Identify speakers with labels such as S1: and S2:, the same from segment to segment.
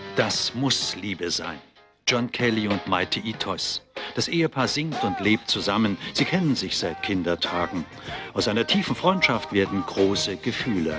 S1: Das muss Liebe sein. John Kelly und Maite Itois. Das Ehepaar singt und lebt zusammen. Sie kennen sich seit Kindertagen. Aus einer tiefen Freundschaft werden große Gefühle.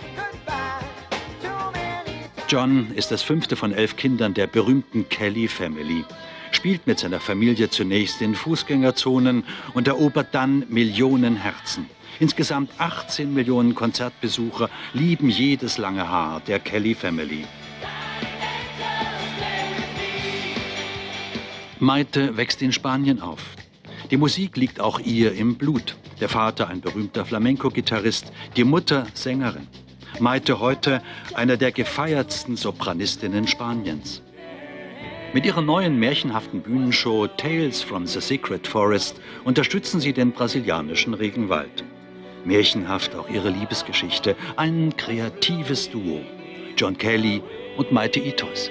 S1: John ist das 5. von 11 Kindern der berühmten Kelly Family. Spielt mit seiner Familie zunächst in Fußgängerzonen und erobert dann Millionen Herzen. Insgesamt 18 Millionen Konzertbesucher lieben jedes lange Haar der Kelly Family. Maite wächst in Spanien auf. Die Musik liegt auch ihr im Blut. Der Vater ein berühmter Flamenco-Gitarrist, die Mutter Sängerin. Maite heute einer der gefeiertsten Sopranistinnen Spaniens. Mit ihrer neuen märchenhaften Bühnenshow Tales from the Secret Forest unterstützen sie den brasilianischen Regenwald. Märchenhaft auch ihre Liebesgeschichte, ein kreatives Duo. John Kelly und Maite Itois.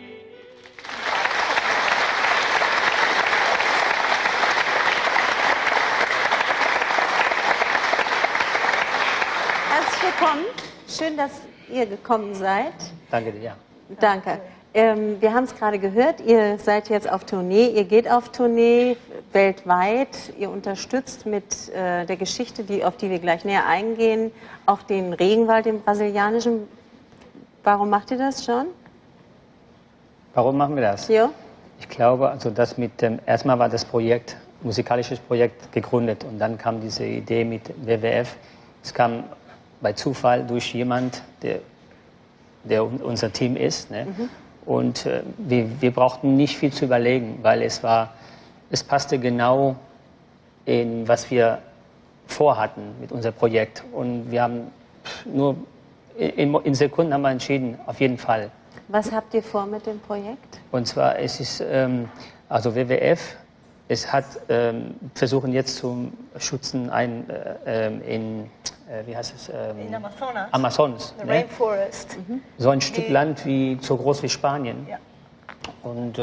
S2: Willkommen. Schön, dass ihr gekommen seid.
S3: Danke dir. Ja.
S2: Danke. Wir haben es gerade gehört, ihr seid jetzt auf Tournee, ihr geht auf Tournee weltweit, ihr unterstützt mit der Geschichte, auf die wir gleich näher eingehen, auch den Regenwald, den brasilianischen. Warum macht ihr das, John?
S3: Warum machen wir das?
S2: Ja.
S3: Ich glaube, also das erstmal war das Projekt, musikalisches Projekt gegründet und dann kam diese Idee mit WWF. Es kam bei Zufall durch jemand, der unser Team ist. Ne? Mhm. Und wir brauchten nicht viel zu überlegen, weil es passte genau in was wir vorhatten mit unserem Projekt. Und wir haben nur in Sekunden haben wir entschieden, auf jeden Fall.
S2: Was habt ihr vor mit dem Projekt?
S3: Und zwar es ist also WWF. Versuchen jetzt zu schützen wie heißt es?
S4: In Amazonas.
S3: Amazonas.
S4: The Rainforest.
S3: Ne? So ein Stück Land so groß wie Spanien.
S4: Ja.
S3: Und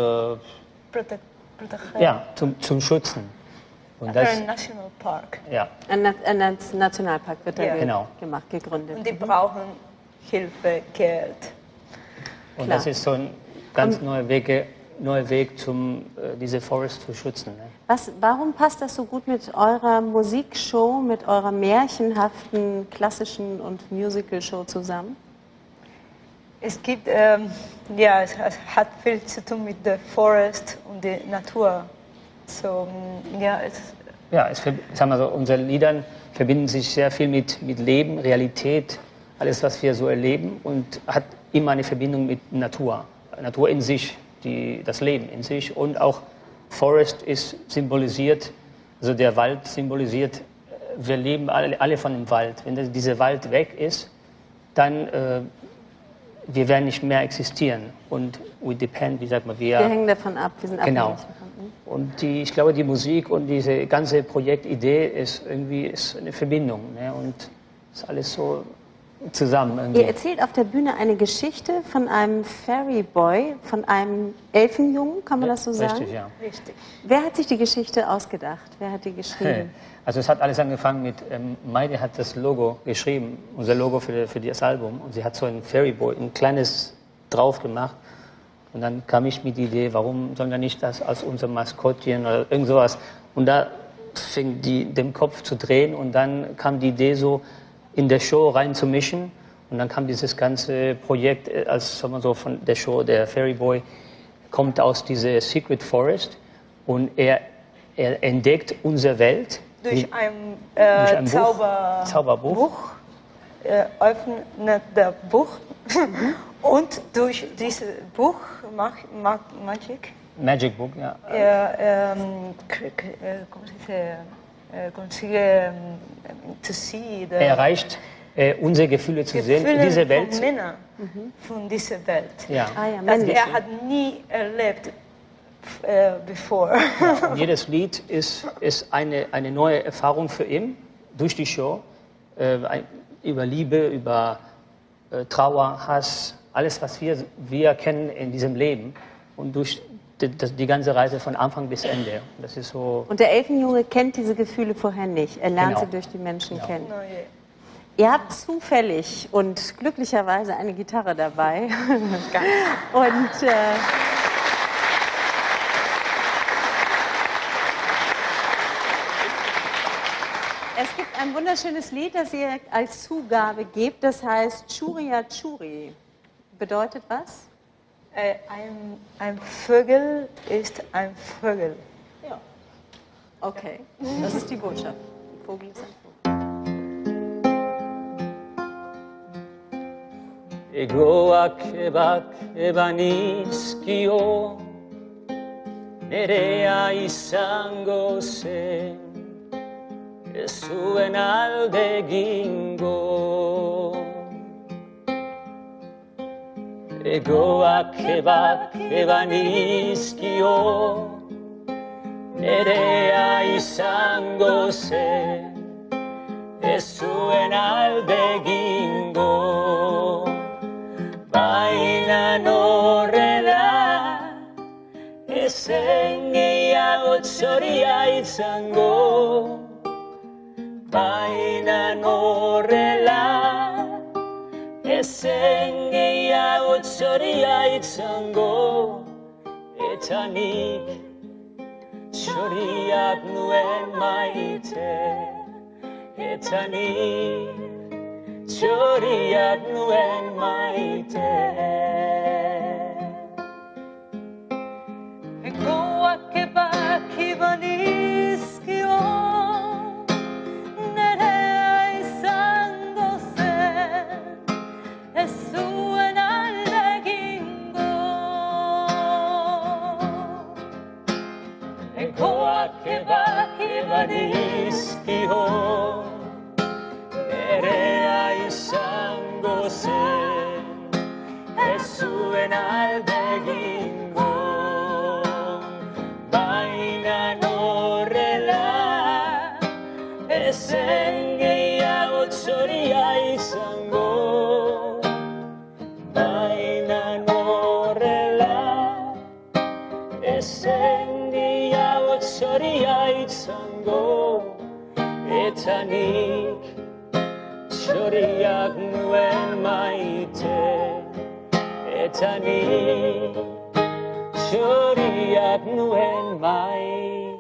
S3: ja, zum Schützen. Und das
S4: ein National Park.
S3: Ja.
S2: Ein Nationalpark wird da gemacht, gegründet.
S4: Und die brauchen Hilfe, Geld.
S3: Und das ist so ein ganz neuer Weg, diese Forest zu schützen. Ne?
S2: Warum passt das so gut mit eurer Musikshow, mit eurer märchenhaften, klassischen und Musical-Show zusammen?
S4: Es gibt, es hat viel zu tun mit der Forest und der Natur. So,
S3: sagen wir so, unsere Lieder verbinden sich sehr viel mit Leben, Realität, alles, was wir so erleben und hat immer eine Verbindung mit Natur. Natur in sich. Das Leben in sich und auch Forest ist symbolisiert, also der Wald symbolisiert, wir leben alle von dem Wald. Wenn dieser Wald weg ist, dann wir werden nicht mehr existieren und we depend, wie sagt man, wir
S2: hängen davon ab, wir sind abhängig davon.
S3: Und ich glaube, die Musik und diese ganze Projektidee ist eine Verbindung, ne? Und ist alles so zusammen. Irgendwie.
S2: Ihr erzählt auf der Bühne eine Geschichte von einem Fairy Boy, von einem Elfenjungen, kann man das so sagen?
S3: Richtig, ja.
S4: Richtig.
S2: Wer hat sich die Geschichte ausgedacht? Wer hat die geschrieben?
S3: Also es hat alles angefangen mit, Maite hat das Logo geschrieben, unser Logo für das Album. Und sie hat so ein Fairy Boy, ein kleines drauf gemacht. Und dann kam ich mit der Idee, warum sollen wir nicht das als unser Maskottchen oder irgend sowas. Und da fing den Kopf zu drehen und dann kam die Idee so, in der Show reinzumischen. Und dann kam dieses ganze Projekt, von der Show, der Fairy Boy kommt aus dieser Secret Forest und er entdeckt unsere Welt.
S4: Durch ein Zauberbuch. Öffnet das Buch und durch dieses Buch
S3: Magic Book, ja. Er erreicht unsere Gefühle zu sehen in dieser Welt.
S4: Von dieser Welt.
S3: Ja.
S4: Das er hat nie erlebt bevor.
S3: Ja, und jedes Lied ist eine neue Erfahrung für ihn durch die Show über Liebe, über Trauer, Hass, alles was wir kennen in diesem Leben und durch die ganze Reise von Anfang bis Ende. Das ist so.
S2: Und der Elfenjunge kennt diese Gefühle vorher nicht. Er lernt sie durch die Menschen kennen. Ihr habt zufällig und glücklicherweise eine Gitarre dabei. Und es gibt ein wunderschönes Lied, das ihr als Zugabe gebt, das heißt Churia Churi. Bedeutet was?
S4: Ein Vögel ist ein Vögel.
S2: Ja. Okay, das ist die Botschaft. Ein Vogel ist ein Vogel.
S3: Egoak ebak ebanizkio nerea izango zen ez zuen alde egingo. Egoak ebak ebanizkio nerea izango zen ez zuen alde egingo. Baina norrela ezen gehiago txoria izango. Baina norrela ezen gehiago txoria izango. Eta nik txoriak nuen maite. Eta nik txoriak nuen maite. Egoak ebak ebanizkio nerea izango zen ez zuen alde egingo. Egoak ebak ebanizkio nerea izango zen ez zuen alde egingo. Baina norrela ezen gehiago txoria izango. Baina norrela ezen gehiago txoria izango. Eta nik txoriak nuen maite. Eta nik txoriak nuen maite.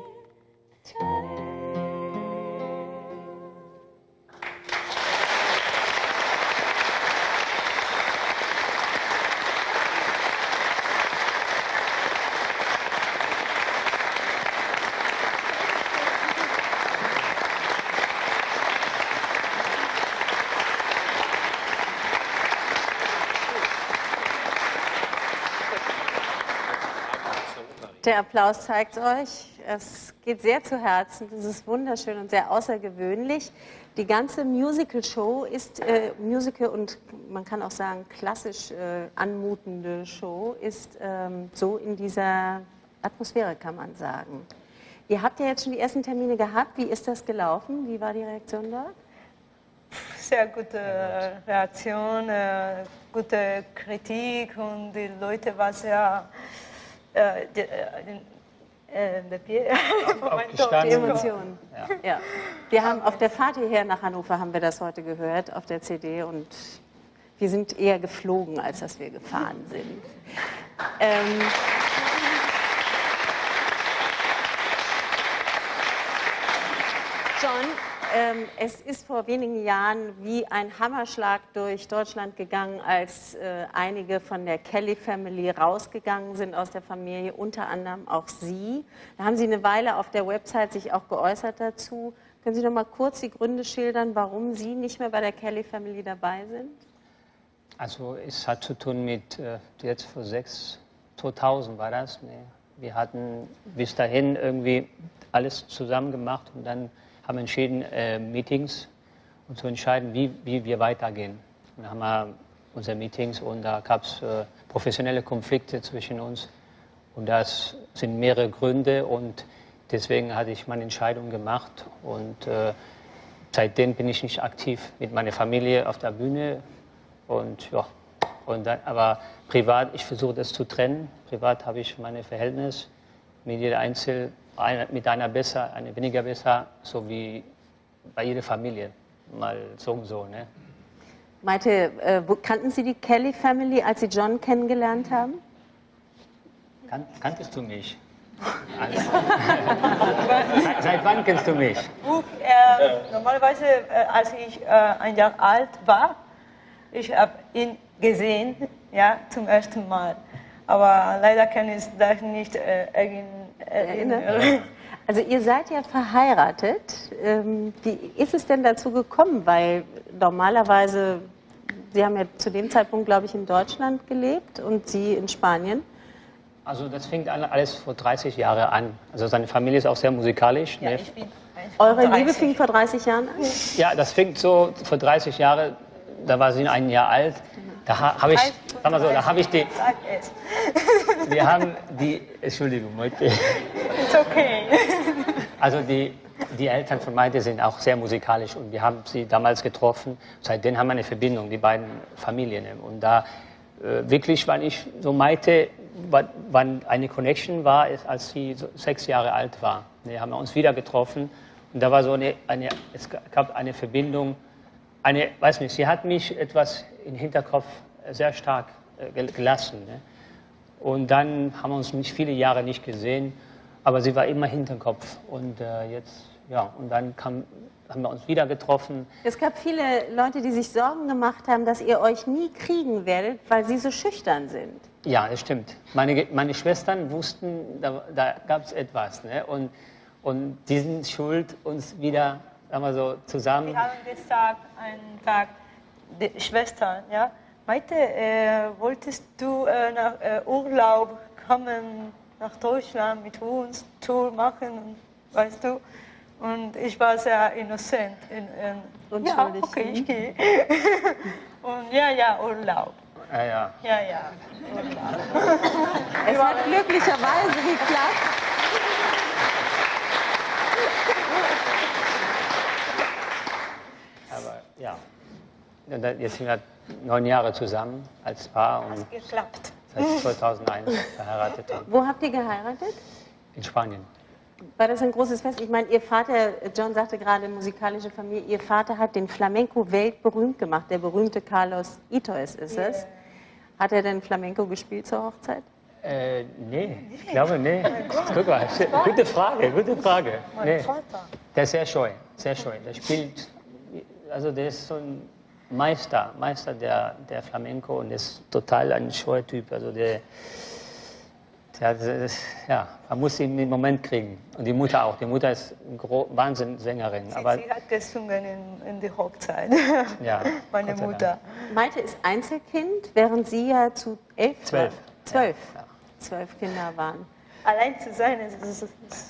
S2: Der Applaus zeigt euch, es geht sehr zu Herzen, es ist wunderschön und sehr außergewöhnlich. Die ganze Musical-Show ist, Musical und man kann auch sagen klassisch anmutende Show, ist so in dieser Atmosphäre, kann man sagen. Ihr habt ja jetzt schon die ersten Termine gehabt, wie ist das gelaufen? Wie war die Reaktion dort?
S4: Sehr gute Reaktion, gute Kritik und die Leute waren sehr... die
S2: Emotionen. Ja. Ja. Wir haben auf der Fahrt hierher nach Hannover haben wir das heute gehört auf der CD und wir sind eher geflogen, als dass wir gefahren sind. John, es ist vor wenigen Jahren wie ein Hammerschlag durch Deutschland gegangen, als einige von der Kelly Family rausgegangen sind aus der Familie, unter anderem auch Sie. Da haben Sie eine Weile auf der Website sich auch geäußert dazu. Können Sie noch mal kurz die Gründe schildern, warum Sie nicht mehr bei der Kelly Family dabei sind?
S3: Also es hat zu tun mit, jetzt vor 2000 war das, ne? Wir hatten bis dahin irgendwie alles zusammen gemacht und dann haben entschieden, Meetings und zu entscheiden, wie wir weitergehen. Und dann haben wir unsere Meetings und da gab es professionelle Konflikte zwischen uns und das sind mehrere Gründe und deswegen hatte ich meine Entscheidung gemacht und seitdem bin ich nicht aktiv mit meiner Familie auf der Bühne und ja, und dann, aber privat, ich versuche das zu trennen. Privat habe ich meine Verhältnisse mit jeder mit einer besser, einer weniger besser, so wie bei jeder Familie. mal so, ne?
S2: Maite, kannten Sie die Kelly Family, als Sie John kennengelernt haben?
S3: Kanntest du mich? Seit wann kennst du mich?
S4: Normalerweise, als ich 1 Jahr alt war, ich habe ihn gesehen, ja, zum ersten Mal. Aber leider kann ich das nicht erinnern.
S2: Also ihr seid ja verheiratet. Wie ist es denn dazu gekommen? Weil normalerweise, Sie haben ja zu dem Zeitpunkt, glaube ich, in Deutschland gelebt und Sie in Spanien.
S3: Also das fing alles vor 30 Jahren an. Also seine Familie ist auch sehr musikalisch.
S4: Ja,
S3: Ne?
S2: Eure Liebe fing vor 30 Jahren an?
S3: Ja, das fing so vor 30 Jahren. Da war sie 1 Jahr alt. Da habe ich, sag mal so, da habe ich die. Wir haben die. Entschuldigung, Maite.
S4: It's okay.
S3: Also die Eltern von Maite sind auch sehr musikalisch und wir haben sie damals getroffen. Seitdem haben wir eine Verbindung, die beiden Familien. Und da wirklich, weil ich so Maite, wann eine Connection war, als sie so 6 Jahre alt war. Wir haben uns wieder getroffen und da war so es gab eine Verbindung. Weiß nicht, sie hat mich etwas im Hinterkopf sehr stark gelassen. Ne? Und dann haben wir uns nicht viele Jahre nicht gesehen, aber sie war immer Hinterkopf. Und jetzt, ja, und dann haben wir uns wieder getroffen.
S2: Es gab viele Leute, die sich Sorgen gemacht haben, dass ihr euch nie kriegen werdet, weil sie so schüchtern sind.
S3: Ja, das stimmt. Meine Schwestern wussten, da gab es etwas. Ne? Und die sind schuld, uns wieder, sagen wir so, zusammen.
S4: Wir haben gesagt, einen Tag, die Schwestern, ja, Maite, wolltest du nach Urlaub kommen, nach Deutschland mit uns, Tour machen, weißt du? Und ich war sehr innocent. Ja, okay, ich gehe. Und ja, Urlaub.
S3: Ja.
S4: Ja, Urlaub.
S2: Es hat glücklicherweise geklappt.
S3: Aber ja, jetzt sind wir 9 Jahre zusammen als Paar und
S4: Geklappt.
S3: seit 2001 verheiratet.
S2: Wo habt ihr geheiratet?
S3: In Spanien.
S2: War das ein großes Fest? Ich meine, Ihr Vater, John sagte gerade, musikalische Familie, Ihr Vater hat den Flamenco weltberühmt gemacht. Der berühmte Carlos Itoes ist es. Hat er denn Flamenco gespielt zur Hochzeit?
S3: Nee, ich glaube, nee. Guck mal, gute Frage.
S4: Mein Vater.
S3: Der ist sehr scheu. Der spielt, also der ist so ein Meister der Flamenco und ist total ein scheuer Typ. Also man muss ihn im Moment kriegen. Und die Mutter auch. Die Mutter ist eine Wahnsinnssängerin.
S4: Sie hat gesungen in die Hochzeit.
S3: Ja,
S4: meine Mutter.
S2: Maite ist Einzelkind, während Sie ja zu 12
S3: Ja.
S2: 12 Kinder waren.
S4: Allein zu sein, ist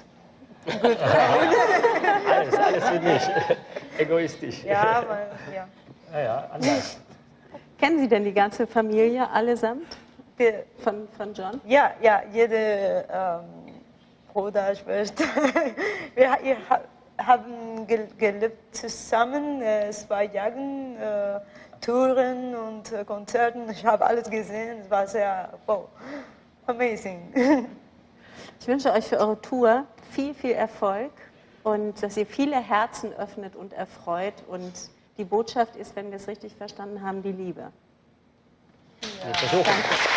S3: Alles für mich. Egoistisch.
S4: ja.
S3: Ja, anders.
S2: Kennen Sie denn die ganze Familie allesamt von John?
S4: Ja, jede Bruder, Schwester. Wir haben gelebt zusammen, 2 Jahre, Touren und Konzerten. Ich habe alles gesehen, es war sehr amazing.
S2: Ich wünsche euch für eure Tour viel, viel Erfolg und dass ihr viele Herzen öffnet und erfreut. Und die Botschaft ist, wenn wir es richtig verstanden haben, die Liebe.
S3: Ja.
S2: Danke.